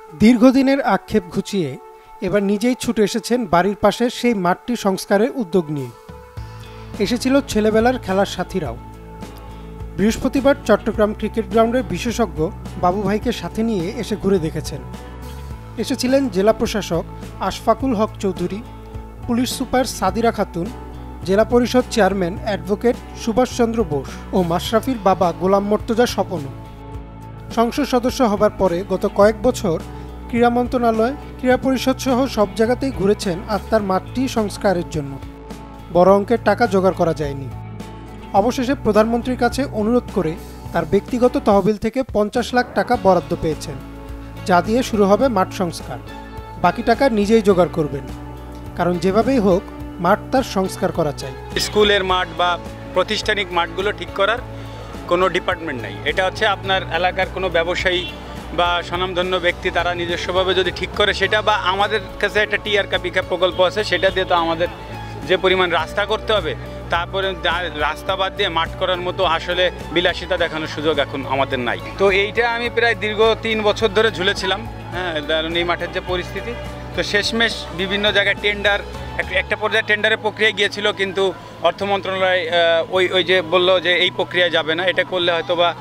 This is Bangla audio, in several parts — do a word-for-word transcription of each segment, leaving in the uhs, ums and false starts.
দীর্ঘদিনের আক্ষেপ ঘুচিয়ে এবার নিজেই ছুটে এসেছেন বাড়ির পাশের সেই মাঠটি সংস্কারের উদ্যোগ নিয়ে। এসেছিল ছেলেবেলার খেলার সাথীরাও। বৃহস্পতিবার চট্টগ্রাম ক্রিকেট গ্রাউন্ডের বিশেষজ্ঞ বাবু ভাইকে সাথে নিয়ে এসে ঘুরে দেখেছেন। এসেছিলেন জেলা প্রশাসক আশফাকুল হক চৌধুরী, পুলিশ সুপার সাদিরা খাতুন, জেলা পরিষদ চেয়ারম্যান অ্যাডভোকেট সুভাষচন্দ্র বোস ও মাশরাফির বাবা গোলাম মর্তজা স্বপন। সংসদ সদস্য হবার পরে গত কয়েক বছর ক্রীড়া মন্ত্রণালয়, ক্রীড়া পরিষদ সহ সব জায়গাতেই ঘুরেছেন আত্মার মাঠটি সংস্কারের জন্য। বড় অঙ্কের টাকা জোগাড় করা যায়নি। অবশেষে প্রধানমন্ত্রীর কাছে অনুরোধ করে তার ব্যক্তিগত তহবিল থেকে পঞ্চাশ লাখ টাকা বরাদ্দ পেয়েছেন, যা দিয়ে শুরু হবে মাঠ সংস্কার। বাকি টাকা নিজেই জোগাড় করবেন, কারণ যেভাবেই হোক মাঠ তার সংস্কার করা চাই। স্কুলের মাঠ বা প্রাতিষ্ঠানিক মাঠগুলো ঠিক করার কোনো ডিপার্টমেন্ট নাই। এটা হচ্ছে আপনার এলাকার কোনো ব্যবসায়ী বা স্বনামধন্য ব্যক্তি তারা নিজস্বভাবে যদি ঠিক করে সেটা, বা আমাদের কাছে একটা টিআর কাপিকা প্রকল্প আছে, সেটা দিয়ে তো আমাদের যে পরিমাণ রাস্তা করতে হবে, তারপরে রাস্তা বাদ দিয়ে মাঠ করার মতো আসলে বিলাসিতা দেখানোর সুযোগ এখন আমাদের নাই। তো এইটা আমি প্রায় দীর্ঘ তিন বছর ধরে ঝুলেছিলাম। হ্যাঁ, কারণ এই মাঠের যে পরিস্থিতি, তো শেষমেশ বিভিন্ন জায়গায় টেন্ডার, একটা পর্যায়ে টেন্ডারের প্রক্রিয়া গিয়েছিল, কিন্তু অর্থ মন্ত্রণালয় ওই ওই যে বললো যে এই প্রক্রিয়া যাবে না, এটা করলে হয়তো বা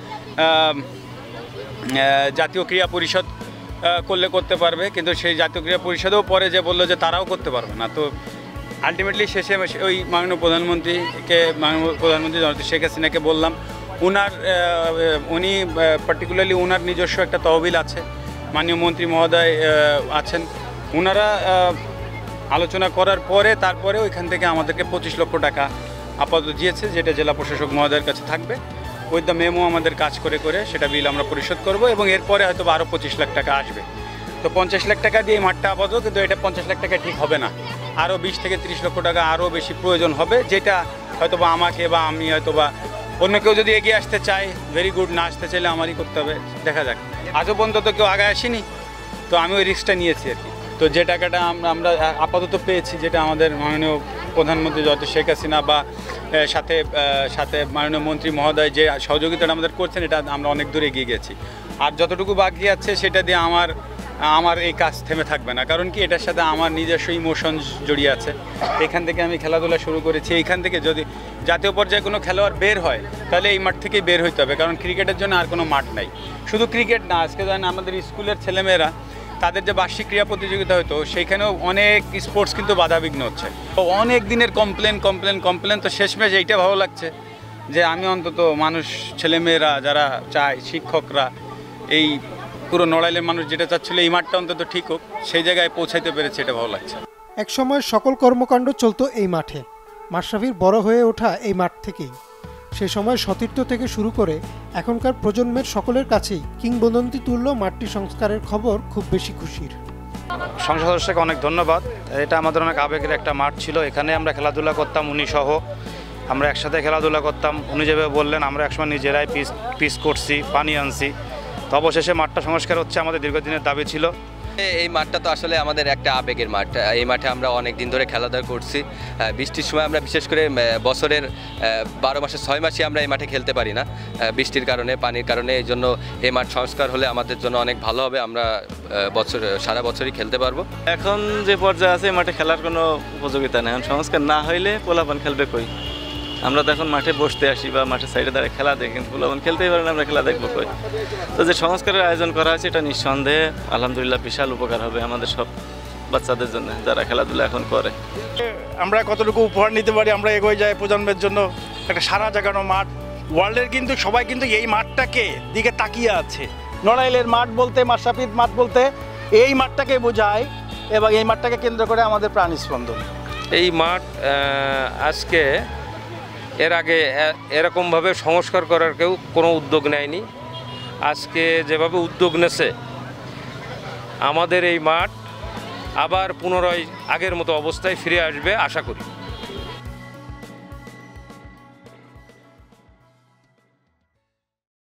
জাতীয় ক্রীড়া পরিষদ করলে করতে পারবে, কিন্তু সেই জাতীয় ক্রীড়া পরিষদেও পরে যে বললো যে তারাও করতে পারবে না। তো আলটিমেটলি শেষে ওই মাননীয় প্রধানমন্ত্রীকে মাননীয় প্রধানমন্ত্রী জনতা শেখ হাসিনাকে বললাম, উনার উনি পার্টিকুলারলি উনার নিজস্ব একটা তহবিল আছে, মাননীয় মন্ত্রী মহোদয় আছেন, উনারা আলোচনা করার পরে তারপরে ওইখান থেকে আমাদেরকে পঁচিশ লক্ষ টাকা আপাতত দিয়েছে, যেটা জেলা প্রশাসক মহোদয়ের কাছে থাকবে। উইথ দ্য মেমো আমাদের কাজ করে করে সেটা বিল আমরা পরিশোধ করব, এবং এরপরে হয়তো আরও পঁচিশ লাখ টাকা আসবে। তো পঞ্চাশ লাখ টাকা দিয়ে এই মাঠটা আপাতত, কিন্তু এটা পঞ্চাশ লাখ টাকা ঠিক হবে না, আরও বিশ থেকে তিরিশ লক্ষ টাকা আরও বেশি প্রয়োজন হবে, যেটা হয়তো বা আমাকে বা আমি হয়তো বা অন্য কেউ যদি এগিয়ে আসতে চায়, ভেরি গুড, না আসতে চাইলে আমারই করতে হবে, দেখা যাক। আজও পর্যন্ত তো কেউ আগে আসেনি, তো আমি ওই রিস্কটা নিয়েছি আর কি। তো যে টাকাটা আমরা আমরা আপাতত পেয়েছি, যেটা আমাদের মাননীয় প্রধানমন্ত্রী যত শেখ হাসিনা বা সাথে সাথে মাননীয় মন্ত্রী মহোদয় যে সহযোগিতাটা আমাদের করছেন, এটা আমরা অনেক দূর এগিয়ে গেছি। আর যতটুকু বাকি আছে সেটা দিয়ে আমার আমার এই কাজ থেমে থাকবে না, কারণ কি এটার সাথে আমার নিজস্ব ইমোশন জড়িয়ে আছে। এখান থেকে আমি খেলাধুলা শুরু করেছি, এইখান থেকে যদি জাতীয় পর্যায়ে কোনো খেলোয়াড় বের হয় তাহলে এই মাঠ থেকেই বের হইতে হবে, কারণ ক্রিকেটের জন্য আর কোনো মাঠ নাই। শুধু ক্রিকেট না, আজকে জানেন আমাদের স্কুলের ছেলেমেয়েরা তাদের যে বার্ষিক ক্রীড়া প্রতিযোগিতা হতো, সেইখানেও অনেক স্পোর্টস কিন্তু বাধাবিঘ্ন হচ্ছে। তো অনেক দিনের কমপ্লেন কমপ্লেন কমপ্লেন তো শেষমেশ এইটা ভালো লাগছে যে আমি অন্তত মানুষ, ছেলেমেয়েরা যারা চায়, শিক্ষকরা, এই পুরো নড়াইলের মানুষ যেটা চাচ্ছিল এই মাঠটা অন্তত ঠিক হোক, সেই জায়গায় পৌঁছাইতে পেরেছে, এটা ভালো লাগছে। এক সময় সকল কর্মকাণ্ড চলতো এই মাঠে। মাশরাফির বড় হয়ে ওঠা এই মাঠ থেকেই। সে সময় সতীর্থ থেকে শুরু করে এখনকার প্রজন্মের সকলের কাছেই কিংবদন্তি তুল্য মাঠটি সংস্কারের খবর খুব বেশি খুশির। সংসদ সদস্যকে অনেক ধন্যবাদ। এটা আমাদের অনেক আবেগের একটা মাঠ ছিল, এখানে আমরা খেলাধুলা করতাম, উনি সহ আমরা একসাথে খেলাধুলা করতাম। উনি যেভাবে বললেন, আমরা একসময় নিজেরাই পিস পিস করছি, পানি আনছি। তো অবশেষে মাঠটা সংস্কার হচ্ছে, আমাদের দীর্ঘদিনের দাবি ছিল। এই মাঠটা তো আসলে আমাদের একটা আবেগের মাঠ। এই মাঠে আমরা অনেক দিন ধরে খেলাধুলা করছি। বৃষ্টির সময় আমরা বিশেষ করে বছরের বারো মাসে ছয় মাসই আমরা এই মাঠে খেলতে পারি না, বৃষ্টির কারণে, পানির কারণে। এই জন্য এই মাঠ সংস্কার হলে আমাদের জন্য অনেক ভালো হবে, আমরা বছর সারা বছরই খেলতে পারবো। এখন যে পর্যায়ে আছে এই মাঠে খেলার কোনো উপযোগিতা নেই। এখন সংস্কার না হইলে পোলাপান খেলবে কই? আমরা তো এখন মাঠে বসতে আসি বা মাঠের সাইডে দাঁড়িয়ে খেলা দেখি, কিন্তু পোলাপান খেলতেই পারে না, আমরা খেলা দেখবো কই? তো যে সংস্কারের আয়োজন করা হয়েছে, এটা নিঃসন্দেহে আলহামদুলিল্লাহ বিশাল উপকার হবে আমাদের সব বাচ্চাদের জন্য যারা খেলাধুলা এখন করে। আমরা কতটুকু উপহার নিতে পারি, আমরা এগোয় যাই প্রজন্মের জন্য একটা সারা জাগানো মাঠ। ওয়ার্ল্ডের কিন্তু সবাই কিন্তু এই মাঠটাকে দিকে তাকিয়ে আছে। নড়াইলের মাঠ বলতে, মাশরাফির মাঠ বলতে এই মাঠটাকে বোঝায়, এবং এই মাঠটাকে কেন্দ্র করে আমাদের প্রাণ স্পন্দন। এই মাঠ আজকে এর আগে এরকমভাবে সংস্কার করার কেউ কোনো উদ্যোগ নেয়নি। আজকে যেভাবে উদ্যোগ নেছে, আমাদের এই মাঠ আবার পুনরায় আগের মতো অবস্থায় ফিরে আসবে আশা করি।